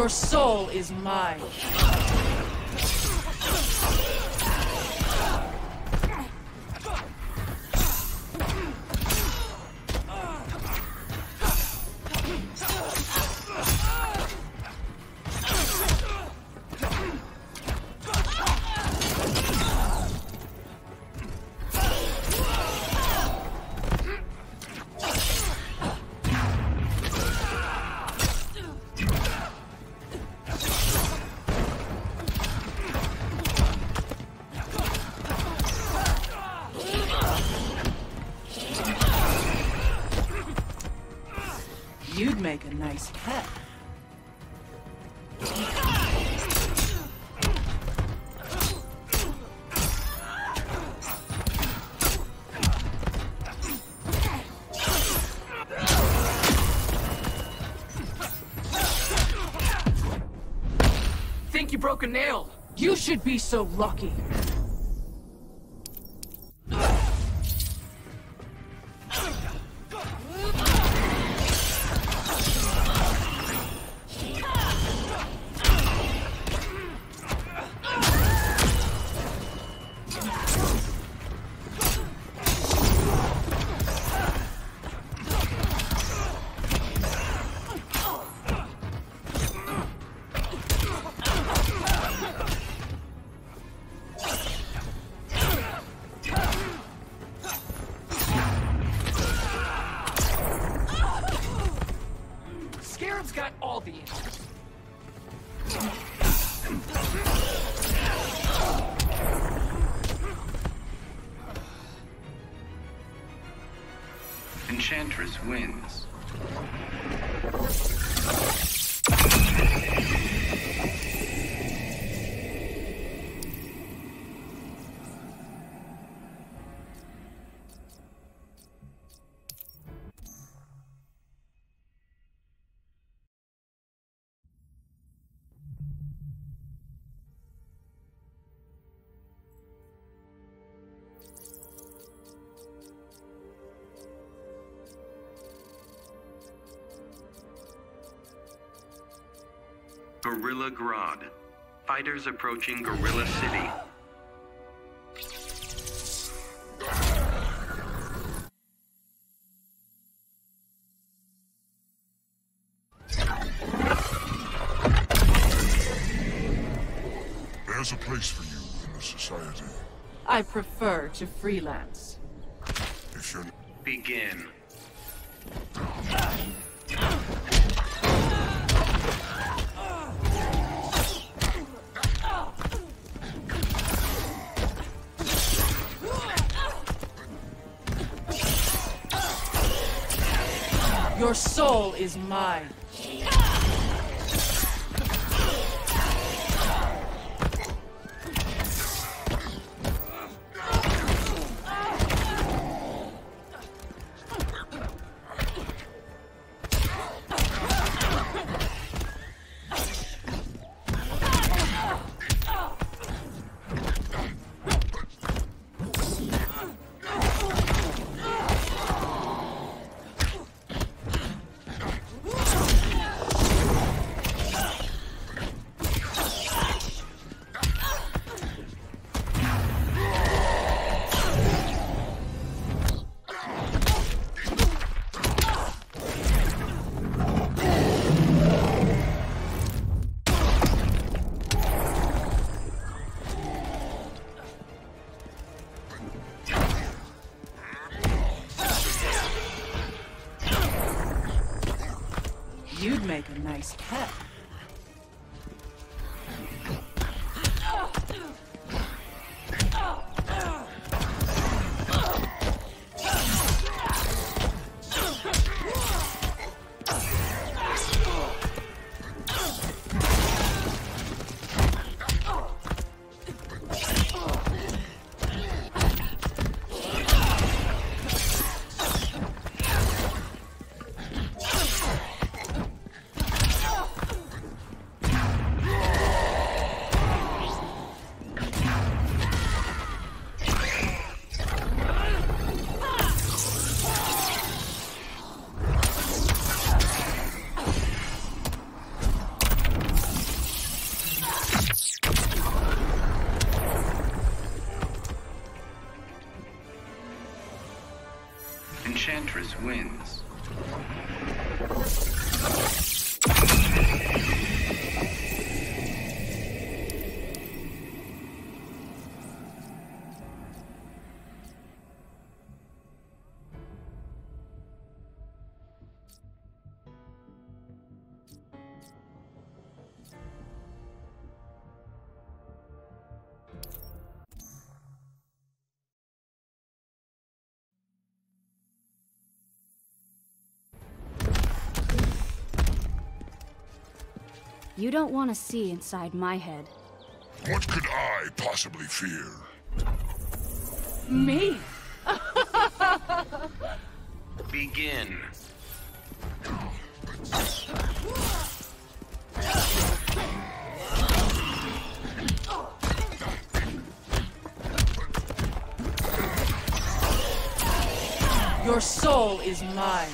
Your soul is mine. You'd make a nice pet. Think you broke a nail? You should be so lucky. Scarab's got all the answers. Enchantress wins. Gorilla Grodd. Fighters approaching Gorilla City. There's a place for you in the society. I prefer to freelance. If you're... Begin. Your soul is mine. You'd make a nice pet. Enchantress wins. You don't want to see inside my head. What could I possibly fear? Me? Begin. Your soul is mine.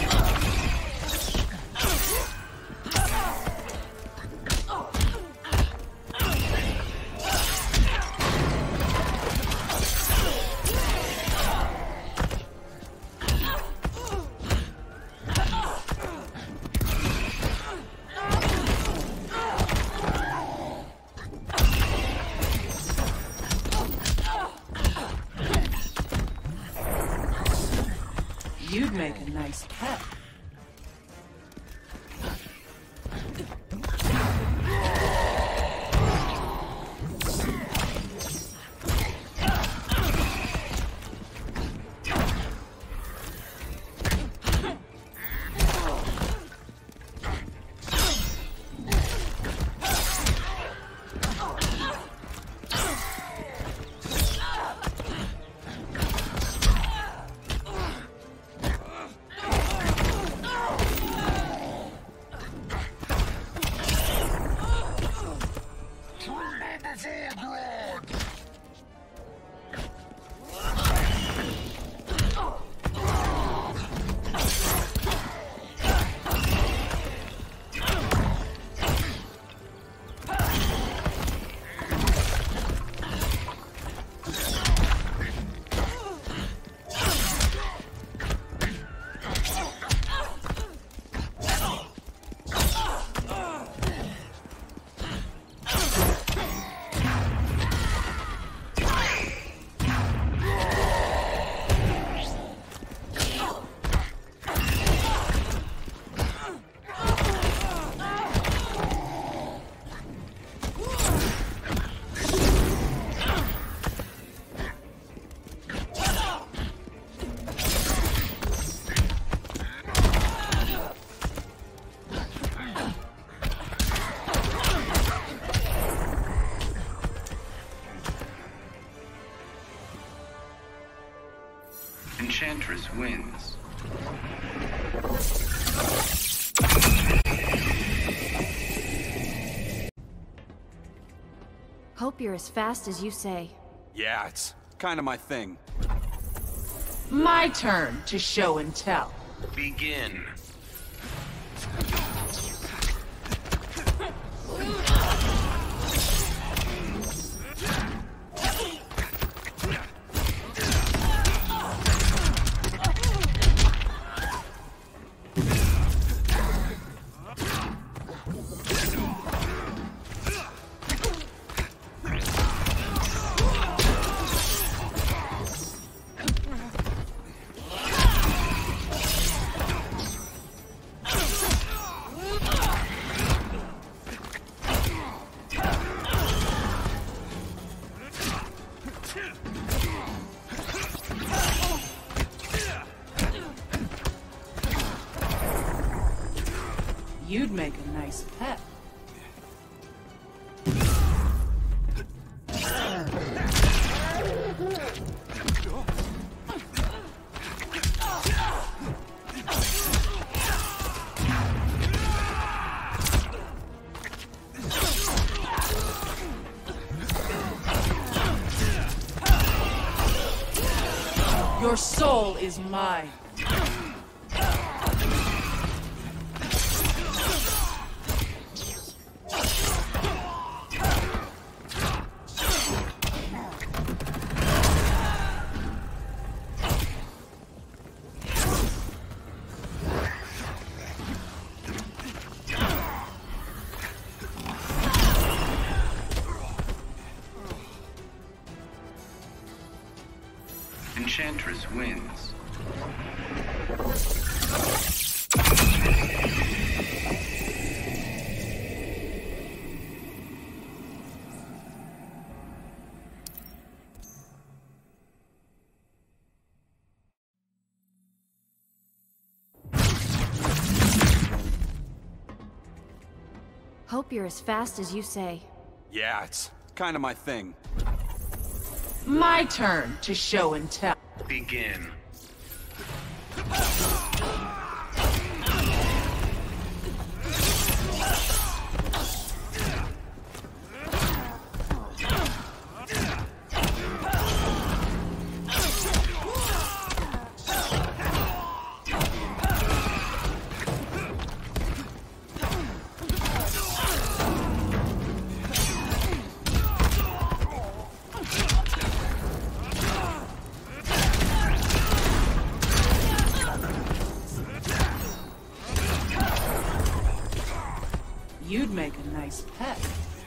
You'd make a nice pet. Enchantress wins. Hope you're as fast as you say. Yeah, it's kind of my thing. My turn to show and tell. Begin. You'd make a nice pet. Your soul is mine. Enchantress wins. Hope you're as fast as you say. Yeah, it's kind of my thing. My turn to show and tell. Begin. You'd make a nice pet.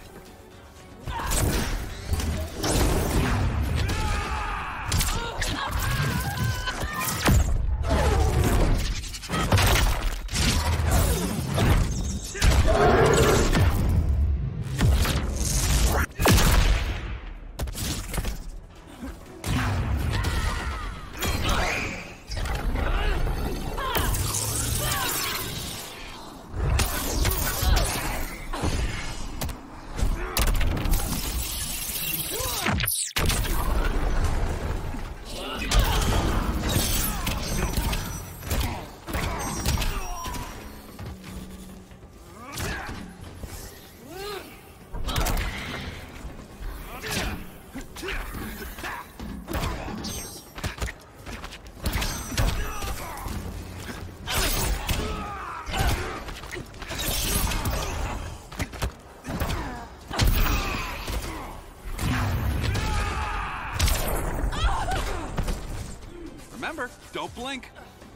Remember, don't blink.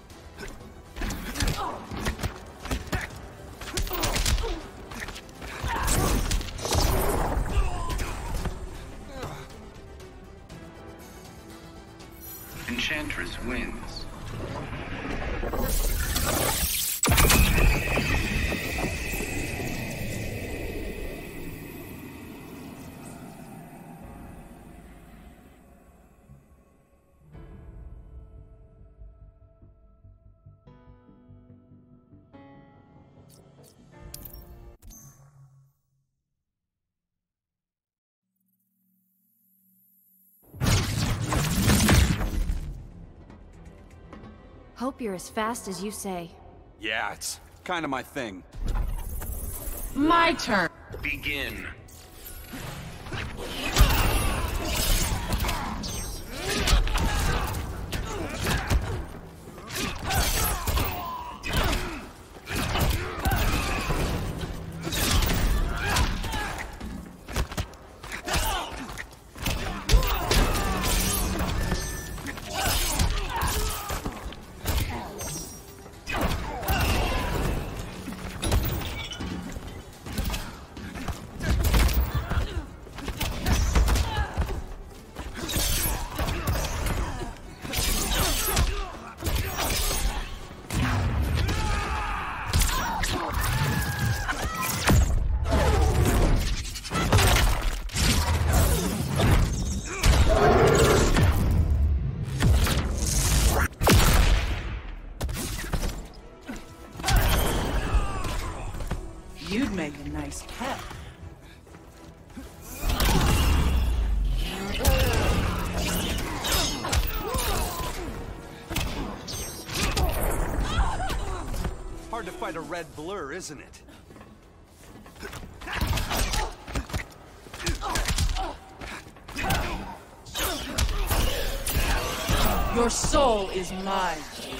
Enchantress wins. Hope you're as fast as you say. Yeah, it's kind of my thing. My turn. Begin. You'd make a nice pet. Hard to fight a red blur, isn't it? Your soul is mine.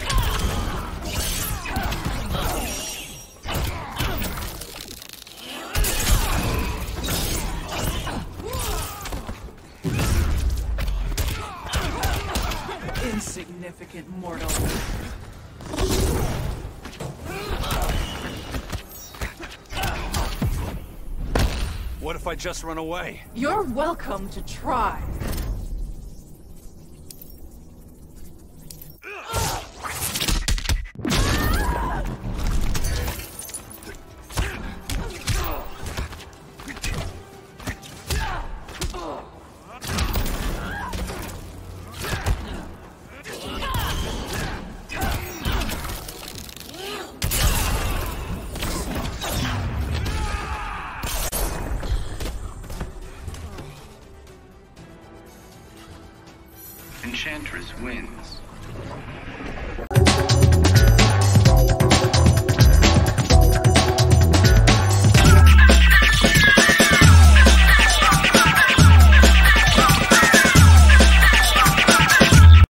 Insignificant mortal. What if I just run away? You're welcome to try. Enchantress wins.